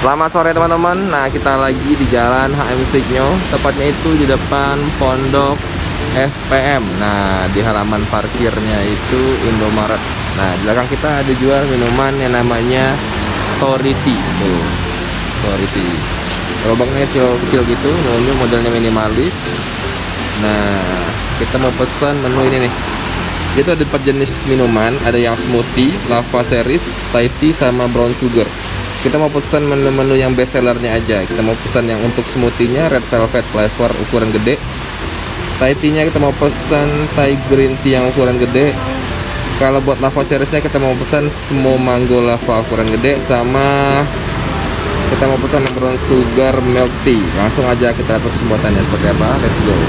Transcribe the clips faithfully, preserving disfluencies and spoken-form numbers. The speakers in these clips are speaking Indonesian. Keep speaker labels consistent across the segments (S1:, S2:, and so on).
S1: Selamat sore teman-teman. Nah, kita lagi di jalan H M Suiknyo, tepatnya itu di depan Pondok F P M. Nah, di halaman parkirnya itu Indomaret. Nah, di belakang kita ada jual minuman yang namanya Story Tea. Tuh, Story Tea. Gerobaknya kecil-kecil gitu, ini modelnya minimalis. Nah, kita mau pesan menu ini nih. Itu ada empat jenis minuman, ada yang smoothie, lava series, Thai tea, sama brown sugar. Kita mau pesan menu-menu yang best sellernya aja. Kita mau pesan yang untuk smoothie-nya red velvet flavor ukuran gede. Thai tea-nya kita mau pesan Thai green tea yang ukuran gede. Kalau buat lava series-nya kita mau pesan semua mango lava ukuran gede, sama kita mau pesan brown sugar milk tea. Langsung aja kita lihat pembuatannya seperti apa. Let's go.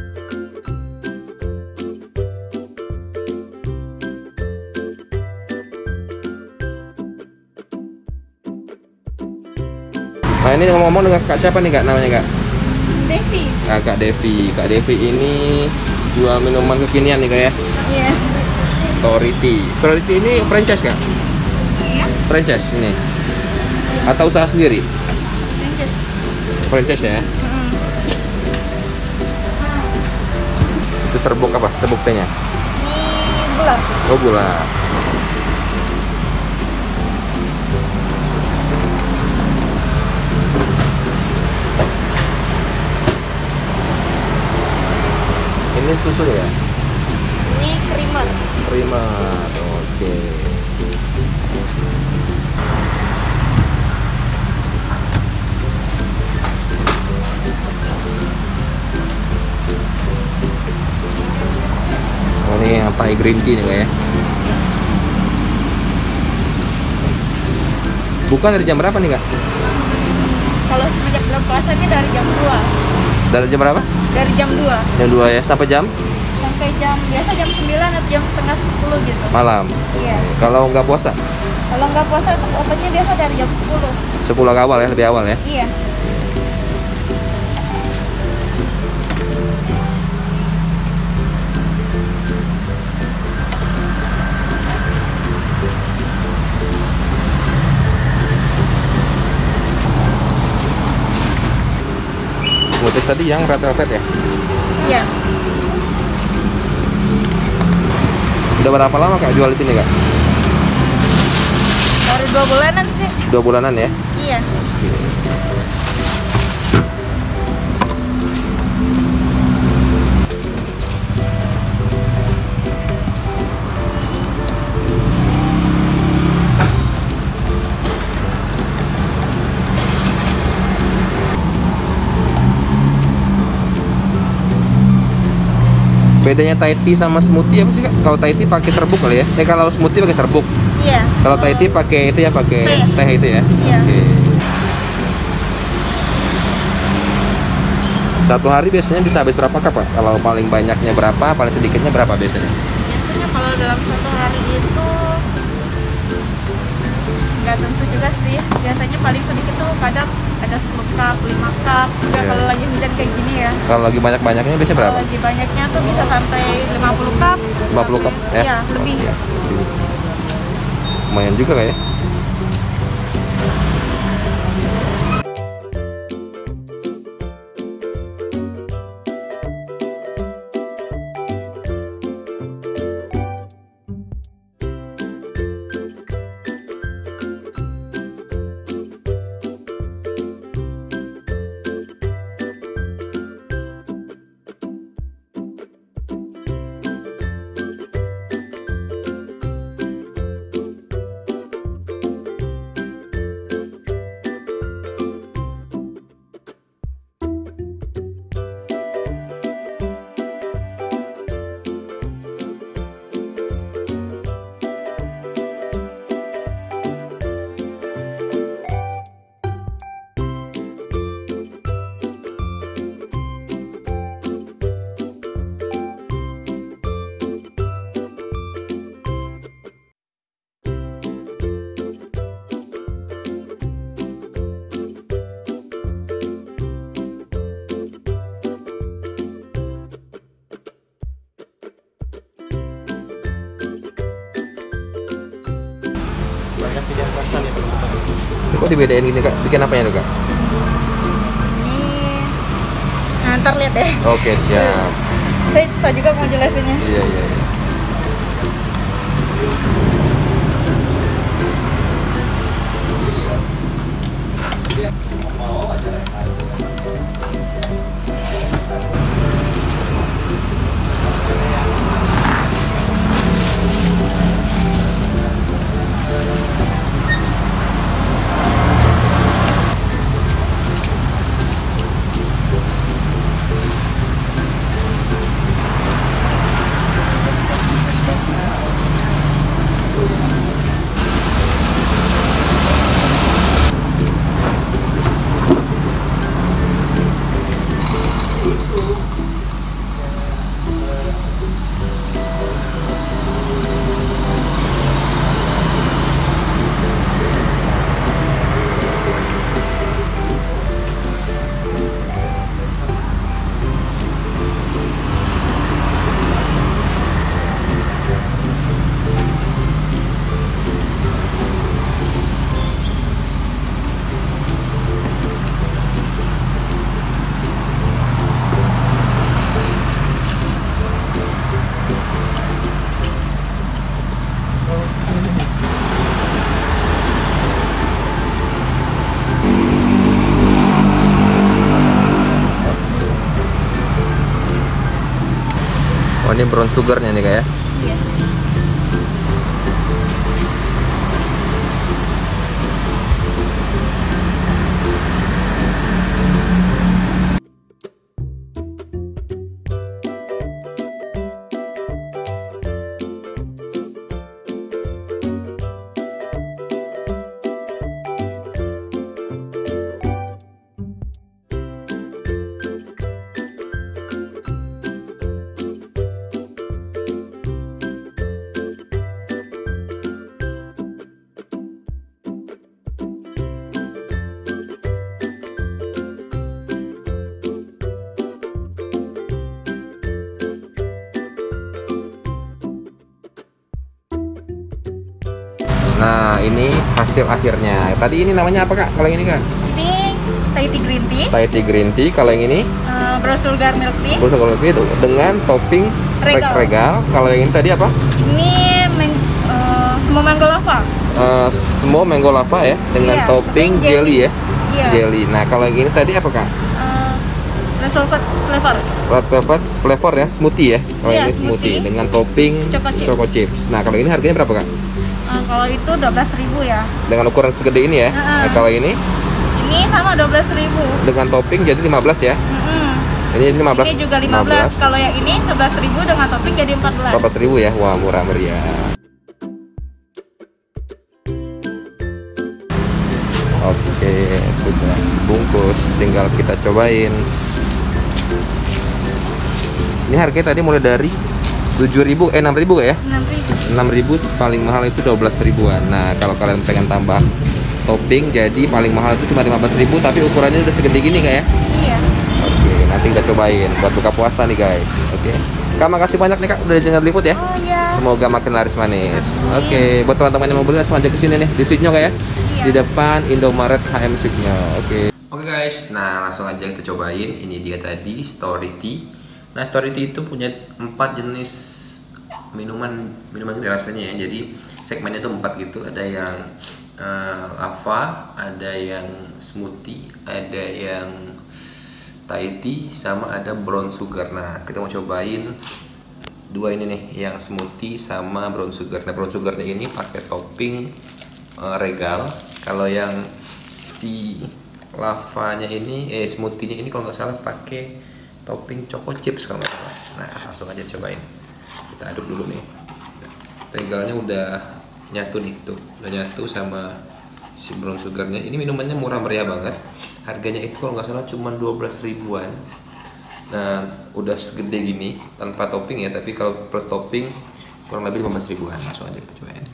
S1: Nah, ini ngomong dengan Kak siapa nih Kak namanya Kak?
S2: Devi.
S1: Kak, Kak Devi. Kak Devi ini jual minuman kekinian nih Kak ya?
S2: Iya.
S1: Story Tea. Story Tea ini franchise Kak?
S2: Iya.
S1: Franchise ini? Atau usaha sendiri?
S2: Franchise.
S1: Franchise ya?
S2: Hmm.
S1: Itu serbuk apa? Serbuk tehnya?
S2: Ini gula.
S1: Oh, gula. Ini susu ya?
S2: Ini creamer.
S1: Creamer, oke. Oh, ini yang Thai green tea nih ya? Buka dari jam berapa nih Kak?
S2: Kalau semenjak bulan puasa ini dari jam dua.
S1: Dari jam berapa?
S2: Dari jam dua.
S1: Jam dua ya, sampai jam?
S2: Sampai jam biasa jam sembilan atau jam setengah sepuluh gitu.
S1: Malam?
S2: Iya.
S1: Kalau nggak puasa?
S2: Kalau nggak puasa itu opennya biasa dari jam sepuluh.
S1: sepuluh awal ya, lebih awal ya?
S2: Iya.
S1: Smoothies tadi yang red velvet ya?
S2: Iya.
S1: Udah berapa lama Kak jual di sini Kak?
S2: Baru dua bulanan sih.
S1: Dua bulanan ya?
S2: Iya.
S1: Bedanya Thai tea sama smoothie apa sih Kak? Kalau Thai tea pakai serbuk kali ya? Eh kalau smoothie pakai serbuk.
S2: Iya.
S1: Kalau Thai tea pakai itu ya, pakai
S2: Teh.
S1: teh itu ya.
S2: Iya.
S1: Oke. Satu hari biasanya bisa habis berapa cup Kak? Kalau paling banyaknya berapa, paling sedikitnya berapa biasanya?
S2: Biasanya kalau dalam satu hari itu nggak tentu juga sih. Biasanya paling sedikit tuh kadang ada sepuluh cup, lima cup. Juga
S1: Iya.
S2: kalau lagi hujan kayak gini ya.
S1: Kalau lagi banyak-banyaknya biasanya berapa?
S2: Kalau lagi banyaknya tuh bisa sampai lima puluh cup.
S1: lima puluh cup ya?
S2: Iya, lebih.
S1: Iya. Lumayan juga Kak ya?
S3: banyak pilihan rasa nih teman-teman.
S1: Ini kok dibedain gini kak? Bikin apanya tuh kak?
S2: Ini, nah, ntar lihat deh.
S1: Oke siap.
S2: Saya susah juga mau jelasinnya.
S1: Iya iya. iya. Oh ini brown sugarnya nih kak ya?
S2: Iya.
S1: Nah ini hasil akhirnya. Tadi ini namanya apa kak? Kalau yang ini kak?
S2: Ini Thai tea green tea,
S1: Thai tea green tea. Kalau yang ini?
S2: uh, brown sugar milk tea.
S1: Brown sugar milk tea itu dengan topping
S2: Regal.
S1: regal. Kalau yang ini tadi apa?
S2: Ini meng, uh, semua mango lava.
S1: Uh, semua mango lava ya, dengan
S2: Iya,
S1: topping
S2: topping
S1: jelly,
S2: jelly.
S1: ya.
S2: Iya.
S1: Jelly. Nah kalau yang ini tadi apa kak?
S2: Uh, red velvet flavor.
S1: Red velvet flavor ya, smoothie ya. Kalau
S2: Iya,
S1: ini smoothie.
S2: smoothie.
S1: dengan topping
S2: Choco chips.
S1: choco chips. Nah kalau ini harganya berapa kak?
S2: Uh, kalau itu dua belas ribu ya.
S1: Dengan ukuran segede ini ya.
S2: Uh-uh.
S1: Nah kalau ini
S2: Ini sama dua belas ribu.
S1: dengan topping jadi lima belas ya.
S2: Mm-mm.
S1: Ini lima belas.
S2: Ini juga lima belas. Kalau yang ini sebelas ribu dengan topping jadi empat belas.
S1: empat belas ribu ya. Wah murah meriah. Oke, sudah bungkus, tinggal kita cobain. Ini harganya tadi mulai dari tujuh ribu, eh enam ribu ya?
S2: enam ribu.
S1: enam ribu paling mahal itu dua belas ribuan. Nah, kalau kalian pengen tambah topping jadi paling mahal itu cuma lima belas ribu tapi ukurannya udah segede gini kak ya?
S2: Iya.
S1: Oke, nanti kita cobain buat buka puasa nih guys. Oke. Kak, makasih banyak nih kak udah izin liput ya.
S2: Oh iya.
S1: Semoga makin laris manis.
S2: Amin.
S1: Oke, buat teman-teman yang mau beli langsung aja ke sini nih di Sweetnyo kak ya.
S2: Iya.
S1: Di depan Indomaret H M Sweetnyo. Oke. Oke guys, nah langsung aja kita cobain. Ini dia tadi Story Tea. Nah, Story Tea itu punya empat jenis minuman minuman rasanya ya. Jadi segmennya itu empat gitu. Ada yang uh, lava, ada yang smoothie, ada yang Thai tea, sama ada brown sugar. Nah, kita mau cobain dua ini nih, yang smoothie sama brown sugar. Nah, brown sugarnya ini pakai topping uh, regal. Kalau yang si lavanya ini, eh smoothie-nya ini kalau nggak salah pakai topping choco chips kalau nggak salah. Nah, langsung aja cobain. Kita aduk dulu nih. Regalnya udah nyatu nih, tuh udah nyatu sama si brown sugarnya. Ini minumannya murah meriah banget. Harganya itu kalau nggak salah cuma dua belas ribuan. Nah, udah segede gini tanpa topping ya, tapi kalau plus topping kurang lebih lima belas ribuan. Langsung aja kita cobain.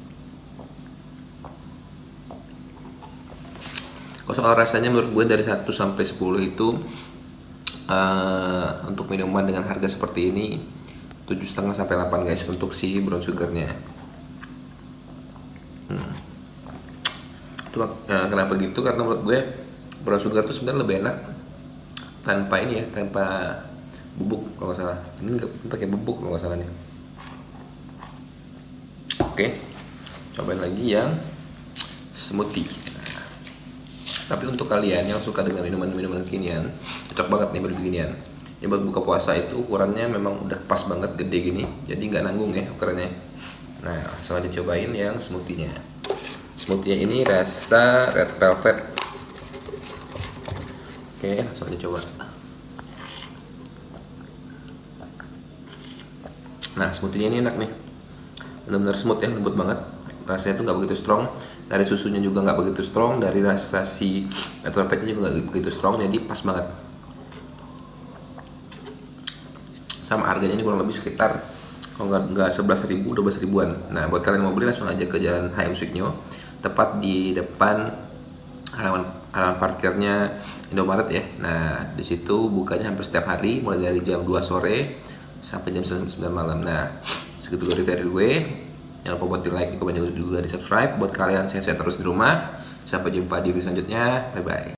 S1: Kalau soal rasanya menurut gue dari satu sampai sepuluh itu uh, untuk minuman dengan harga seperti ini tujuh koma lima sampai delapan guys untuk si brown sugarnya. Hmm. Itu nah, kenapa gitu? Karena menurut gue brown sugar tuh sebenarnya lebih enak tanpa ini ya, tanpa bubuk kalau nggak salah. Ini nggak pakai bubuk kalau nggak salah nih. Oke, cobain lagi yang smoothie. Nah, tapi untuk kalian yang suka dengan minuman-minuman kekinian, cocok banget nih buat beginian. Ya buat buka puasa itu ukurannya memang udah pas banget, gede gini, jadi nggak nanggung ya ukurannya. Nah, langsung aja cobain yang smoothie-nya. Smoothie-nya ini rasa red velvet. Oke, langsung aja coba. Nah, smoothie-nya ini enak nih, benar-benar smooth ya, lembut banget. Rasanya tuh nggak begitu strong, dari susunya juga nggak begitu strong, dari rasa si red velvetnya juga nggak begitu strong, jadi pas banget. Sama harganya ini kurang lebih sekitar kalau nggak nggak sebelas ribu, dua belas ribuan. Nah, buat kalian mau beli langsung aja ke Jalan H M Suknyo, tepat di depan halaman halaman parkirnya Indomaret ya. Nah, di situ bukanya hampir setiap hari, mulai dari jam dua sore sampai jam sembilan malam. Nah, segitu dari dari gue. Jangan lupa buat di like, komen juga di subscribe. Buat kalian sehat-sehat terus di rumah. Sampai jumpa di video selanjutnya. Bye bye.